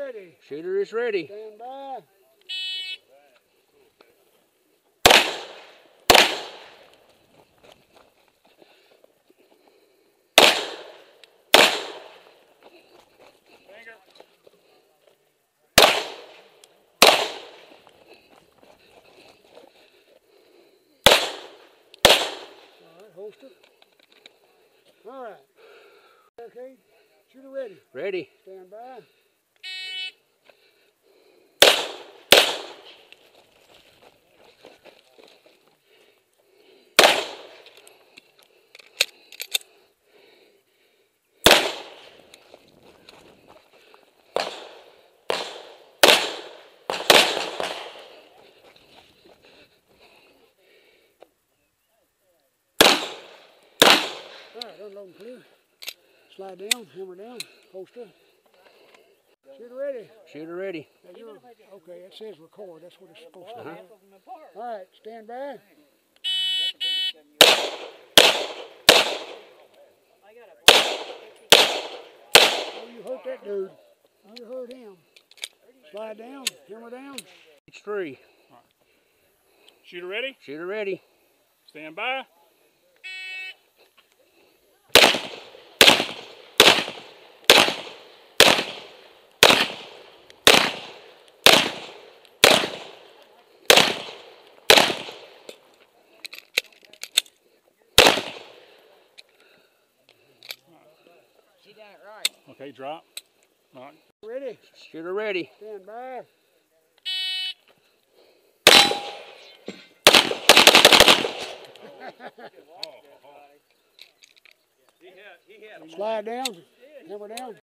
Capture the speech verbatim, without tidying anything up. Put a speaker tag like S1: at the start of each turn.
S1: ready.
S2: Shooter is ready.
S1: Stand by. Holster. All right. Okay. Shooter ready.
S2: Ready.
S1: Stand by. All right, unload and clear. Slide down, hammer down, holster. Shooter ready.
S2: Shooter ready.
S1: Okay, it says record. That's what it's supposed to
S2: Uh-huh.
S1: have. All right, stand by. Oh, you hurt that dude. You hurt him. Slide down, hammer down.
S2: It's three.
S3: Right. Shooter ready?
S2: Shooter ready.
S3: Stand by.
S4: She done it right.
S3: Okay, drop. All right.
S1: Ready.
S2: Shooter ready.
S1: Stand by. Slide down, hammer down.